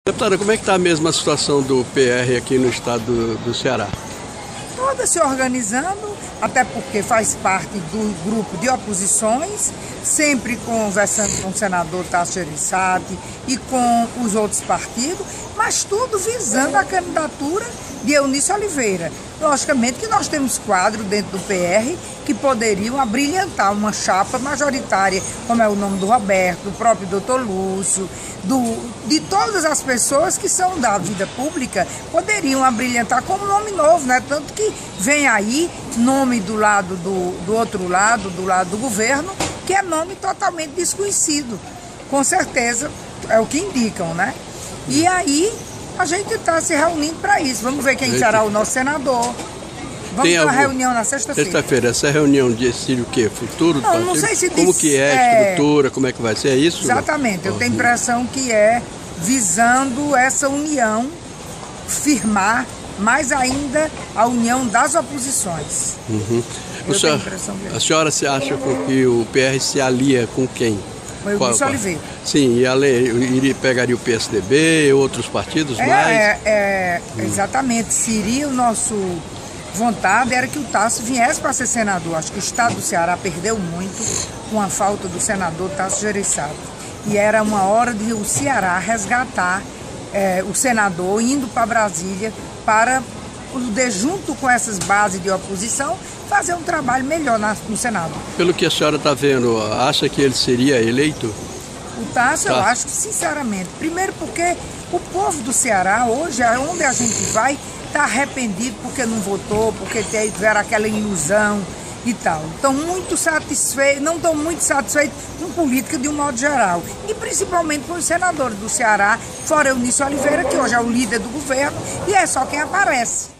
Deputada, como é que está mesmo a situação do PR aqui no estado do Ceará? Toda se organizando, até porque faz parte do grupo de oposições, sempre conversando com o senador Tasso Gereissati e com os outros partidos, mas tudo visando a candidatura de Eunice Oliveira. Logicamente que nós temos quadros dentro do PR que poderiam abrilhantar uma chapa majoritária, como é o nome do Roberto, do próprio doutor Lúcio, de todas as pessoas que são da vida pública, poderiam abrilhantar como nome novo, né? Tanto que vem aí nome do lado do outro lado, do lado do governo, que é nome totalmente desconhecido. Com certeza é o que indicam, né? E aí a gente está se reunindo para isso. Vamos ver quem será o nosso senador. Vamos ter uma reunião na sexta-feira. Sexta-feira, essa reunião decide o quê? Futuro do partido? Não sei se como que é a estrutura, como é que vai ser, é isso? Exatamente, eu tenho a impressão que é visando essa união, firmar mais ainda a união das oposições. A senhora se acha que o PR se alia com quem? O Eunice Oliveira. Sim, e pegaria o PSDB, outros partidos mais? Exatamente. Seria o nosso vontade, era que o Tasso viesse para ser senador. Acho que o estado do Ceará perdeu muito com a falta do senador Tasso Gereissati. E era uma hora de o Ceará resgatar o senador indo para Brasília para, junto com essas bases de oposição, fazer um trabalho melhor no Senado. Pelo que a senhora está vendo, acha que ele seria eleito? O Tasso, eu acho que, sinceramente, primeiro porque o povo do Ceará, hoje, onde a gente vai, está arrependido porque não votou, porque tiveram aquela ilusão e tal. Estão muito satisfeitos, não estão muito satisfeitos com política de um modo geral. E principalmente com os senadores do Ceará, fora Eunice Oliveira, que hoje é o líder do governo, e é só quem aparece.